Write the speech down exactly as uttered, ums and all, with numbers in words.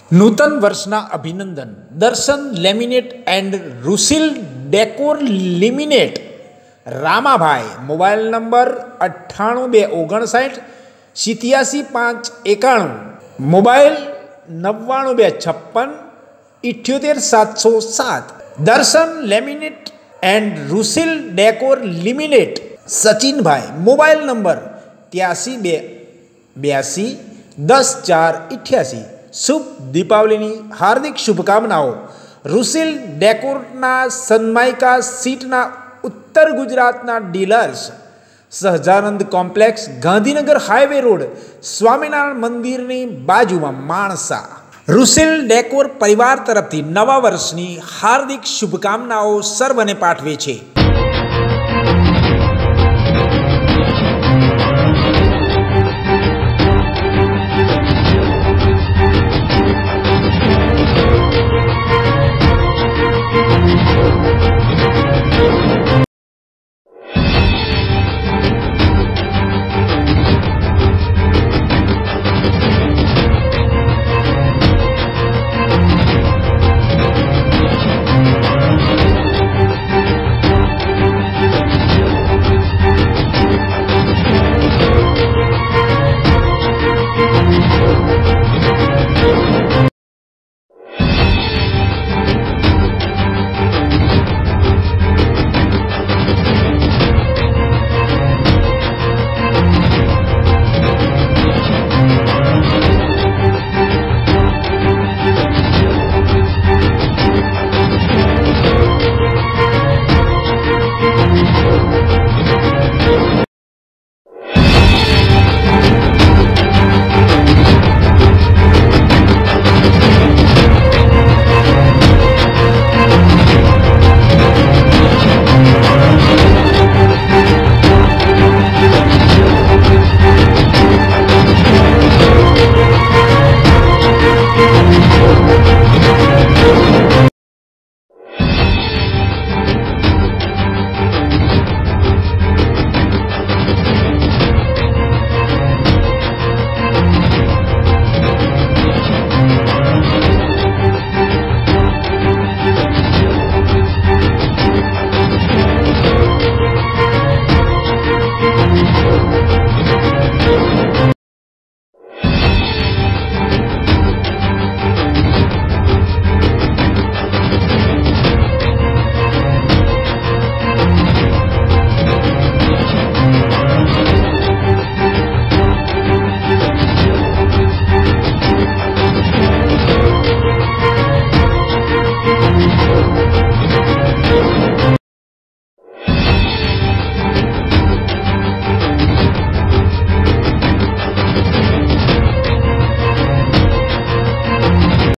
નૂતન વર્ષના અભિનંદન Darshan laminate and Rusil decor laminate Ramabhai mobile number અઠ્ઠાણું બે ઓગણસાઠ સિત્યાસી પાંચ એકાણું મોબાઈલ નવ્વાણું બે છપ્પન ઇઠ્યોતેર સાતસો સાત Darshan laminate and Rusil decor laminate Sachinbhai mobile number ત્યાસી બે બ્યાસી દસ ચાર અઠ્યાસી શુભ દીપાવલીની હાર્દિક શુભકામનાઓ રૂસિલ ડેકોરના સન્માઇકા સીટના ઉત્તર ગુજરાતના dealers Sahajanand complex Gandhinagar highway road Swaminarayan મંદિરની બાજુમાં માણસા રૂસિલ ડેકોર પરિવાર તરફથી નવા વર્ષની હાર્દિક શુભકામનાઓ સર્વને પાઠવે છે।